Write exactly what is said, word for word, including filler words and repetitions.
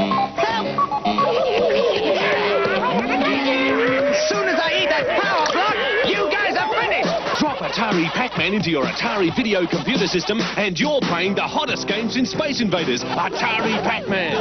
As soon as I eat that power block, you guys are finished! Drop Atari Pac-Man into your Atari video computer system and you're playing the hottest games in Space Invaders, Atari Pac-Man.